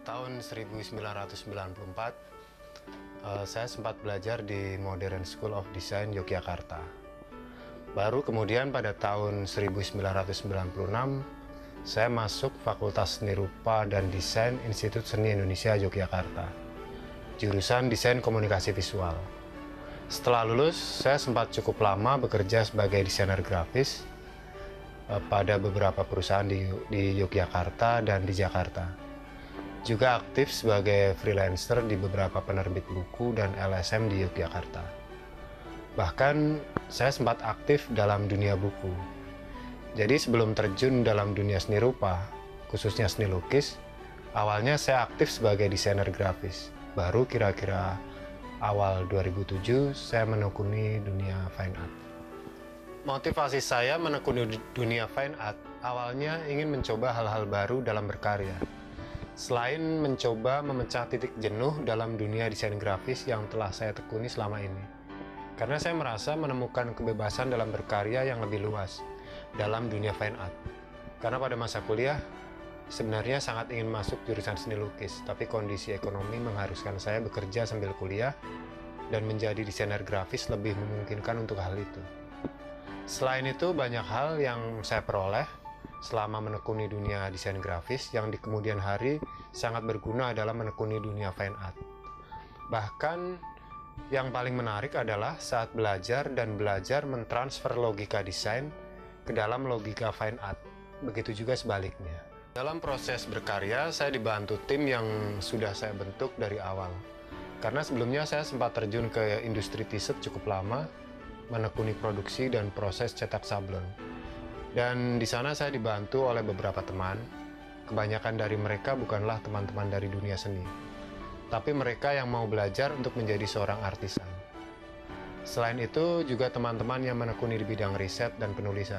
tahun 1994, saya sempat belajar di Modern School of Design Yogyakarta. Baru kemudian pada tahun 1996, saya masuk Fakultas Seni Rupa dan Desain Institut Seni Indonesia Yogyakarta, jurusan Desain Komunikasi Visual. Setelah lulus, saya sempat cukup lama bekerja sebagai desainer grafis pada beberapa perusahaan di Yogyakarta dan di Jakarta. Juga aktif sebagai freelancer di beberapa penerbit buku dan LSM di Yogyakarta. Bahkan saya sempat aktif dalam dunia buku. Jadi sebelum terjun dalam dunia seni rupa, khususnya seni lukis, awalnya saya aktif sebagai desainer grafis. Baru kira-kira awal 2007 saya menekuni dunia fine art. Motivasi saya menekuni dunia fine art awalnya ingin mencoba hal-hal baru dalam berkarya. Selain mencoba memecah titik jenuh dalam dunia desain grafis yang telah saya tekuni selama ini. Karena saya merasa menemukan kebebasan dalam berkarya yang lebih luas dalam dunia fine art. Karena pada masa kuliah, sebenarnya sangat ingin masuk jurusan seni lukis, tapi kondisi ekonomi mengharuskan saya bekerja sambil kuliah dan menjadi desainer grafis lebih memungkinkan untuk hal itu. Selain itu, banyak hal yang saya peroleh selama menekuni dunia desain grafis yang di kemudian hari sangat berguna dalam menekuni dunia fine art. Bahkan yang paling menarik adalah saat belajar mentransfer logika desain ke dalam logika fine art. Begitu juga sebaliknya. Dalam proses berkarya, saya dibantu tim yang sudah saya bentuk dari awal. Karena sebelumnya saya sempat terjun ke industri t-shirt cukup lama, menekuni produksi dan proses cetak sablon. Dan di sana saya dibantu oleh beberapa teman. Kebanyakan dari mereka bukanlah teman-teman dari dunia seni, tapi mereka yang mau belajar untuk menjadi seorang artisan. Selain itu, juga teman-teman yang menekuni di bidang riset dan penulisan.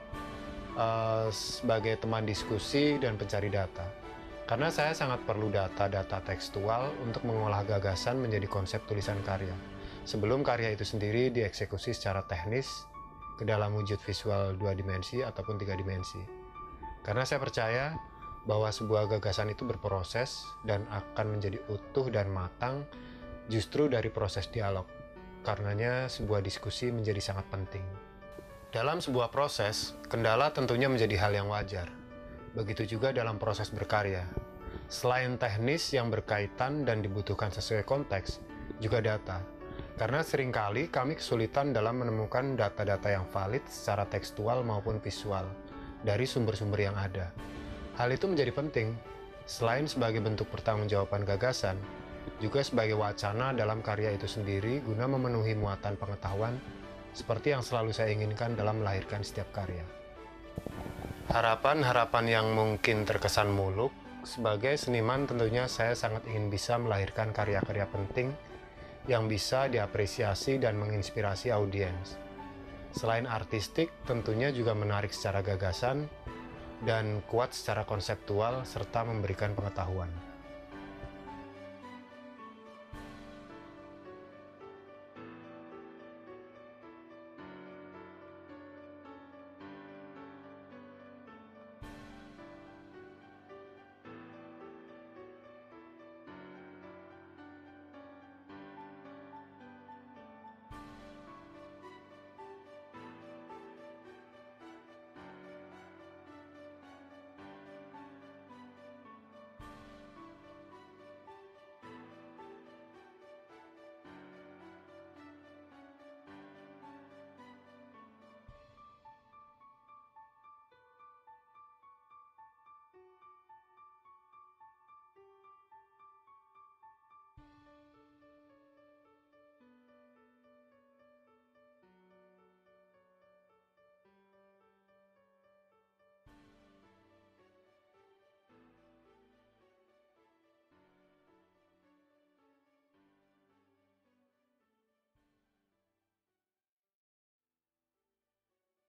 Sebagai teman diskusi dan pencari data. Karena saya sangat perlu data-data tekstual untuk mengolah gagasan menjadi konsep tulisan karya. Sebelum karya itu sendiri dieksekusi secara teknis ke dalam wujud visual 2 dimensi ataupun 3 dimensi. Karena saya percaya bahwa sebuah gagasan itu berproses dan akan menjadi utuh dan matang justru dari proses dialog. Karenanya sebuah diskusi menjadi sangat penting. Dalam sebuah proses, kendala tentunya menjadi hal yang wajar. Begitu juga dalam proses berkarya. Selain teknis yang berkaitan dan dibutuhkan sesuai konteks, juga data. Karena seringkali kami kesulitan dalam menemukan data-data yang valid secara tekstual maupun visual dari sumber-sumber yang ada. Hal itu menjadi penting, selain sebagai bentuk pertanggungjawaban gagasan, juga sebagai wacana dalam karya itu sendiri guna memenuhi muatan pengetahuan seperti yang selalu saya inginkan dalam melahirkan setiap karya. Harapan-harapan yang mungkin terkesan muluk, sebagai seniman tentunya saya sangat ingin bisa melahirkan karya-karya penting yang bisa diapresiasi dan menginspirasi audiens. Selain artistik, tentunya juga menarik secara gagasan dan kuat secara konseptual serta memberikan pengetahuan.